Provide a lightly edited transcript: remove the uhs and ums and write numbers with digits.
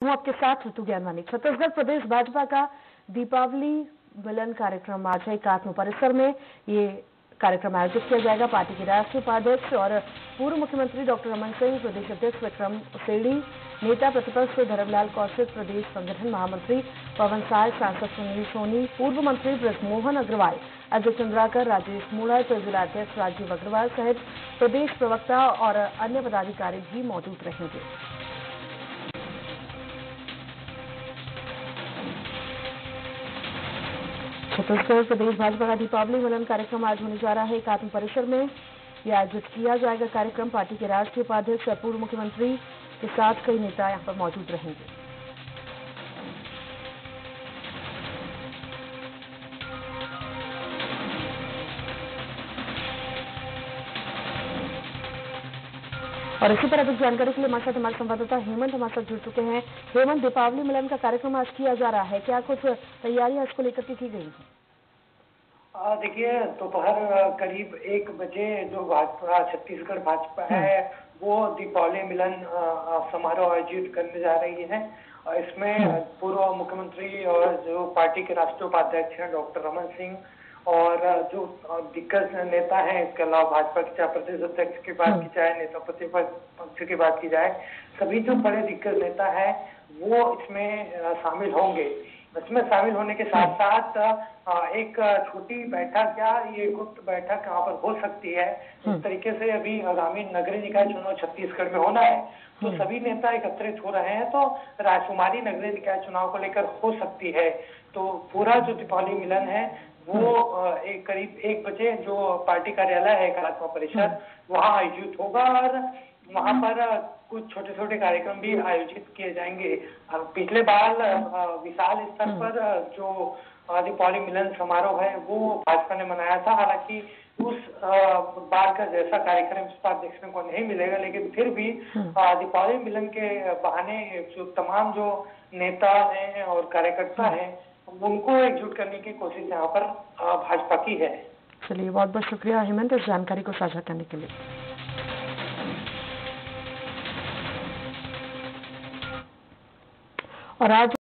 हूँ आपके साथ ऋतु ज्ञानवानी। छत्तीसगढ़ प्रदेश भाजपा का दीपावली मिलन कार्यक्रम आज है एकात्म परिसर में। ये कार्यक्रम आयोजित किया जाएगा। पार्टी के राष्ट्रीय उपाध्यक्ष और पूर्व मुख्यमंत्री डॉक्टर रमन सिंह, प्रदेश अध्यक्ष विक्रम उसेंडी, नेता प्रतिपक्ष धर्मलाल कौशिक, प्रदेश संगठन महामंत्री पवन साय, सांसद सुनील सोनी, पूर्व मंत्री ब्रजमोहन अग्रवाल, अजय चंद्राकर, राजेश मूणत, जिलाध्यक्ष राजीव अग्रवाल सहित प्रदेश प्रवक्ता और अन्य पदाधिकारी भी मौजूद रहेंगे। छत्तीसगढ़ प्रदेश भाजपा का दीपावली मिलन कार्यक्रम आज होने जा रहा है एकात्म परिसर में। यह आयोजित किया जाएगा। कार्यक्रम पार्टी के राष्ट्रीय उपाध्यक्ष और पूर्व मुख्यमंत्री के साथ कई नेता यहां पर मौजूद रहेंगे। और इसी पर अधिक जानकारी के लिए हमारे साथ हमारे संवाददाता हेमंत हमारे साथ जुड़ चुके हैं। हेमंत, दीपावली मिलन का कार्यक्रम आज किया जा रहा है, क्या कुछ तैयारियां इसको लेकर की गई हैं? देखिए, दोपहर करीब 1 बजे जो भाजपा छत्तीसगढ़ भाजपा है वो दीपावली मिलन समारोह आयोजित करने जा रही है। इसमें पूर्व मुख्यमंत्री और जो पार्टी के राष्ट्रीय उपाध्यक्ष हैं डॉक्टर रमन सिंह और जो दिग्गज नेता हैं, इसके अलावा भाजपा के चाहे प्रदेश अध्यक्ष की बात की जाए, नेता प्रतिपक्ष की बात की जाए, सभी जो बड़े दिग्गज नेता है वो इसमें शामिल होंगे। इसमें शामिल होने के साथ साथ एक छोटी बैठक या ये गुप्त बैठक यहाँ पर हो सकती है। इस तरीके से अभी आगामी नगरीय निकाय चुनाव छत्तीसगढ़ में होना है, तो सभी नेता एकत्रित हो रहे हैं, तो राजकुमारी नगरीय निकाय चुनाव को लेकर हो सकती है। तो पूरा जो दीपावली मिलन है वो करीब 1 बजे जो पार्टी कार्यालय है एकात्म परिसर वहाँ आयोजित होगा और वहाँ पर कुछ छोटे छोटे कार्यक्रम भी आयोजित किए जाएंगे। पिछले बार विशाल स्तर पर जो दीपावली मिलन समारोह है वो भाजपा ने मनाया था। हालांकि उस बार का जैसा कार्यक्रम इस बार देखने को नहीं मिलेगा, लेकिन फिर भी दीपावली मिलन के बहाने जो तमाम जो नेता हैं और कार्यकर्ता हैं उनको एकजुट करने की कोशिश यहाँ पर भाजपा की है। चलिए, बहुत बहुत शुक्रिया हेमंत इस जानकारी को साझा करने के लिए। और आज